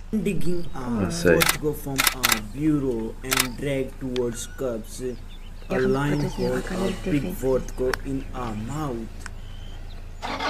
Digging Sei. warthog from a bureau and drag towards cubs. A Ya kamu lion sepertinya hold akan a ada big defensif. warthog in a mouth.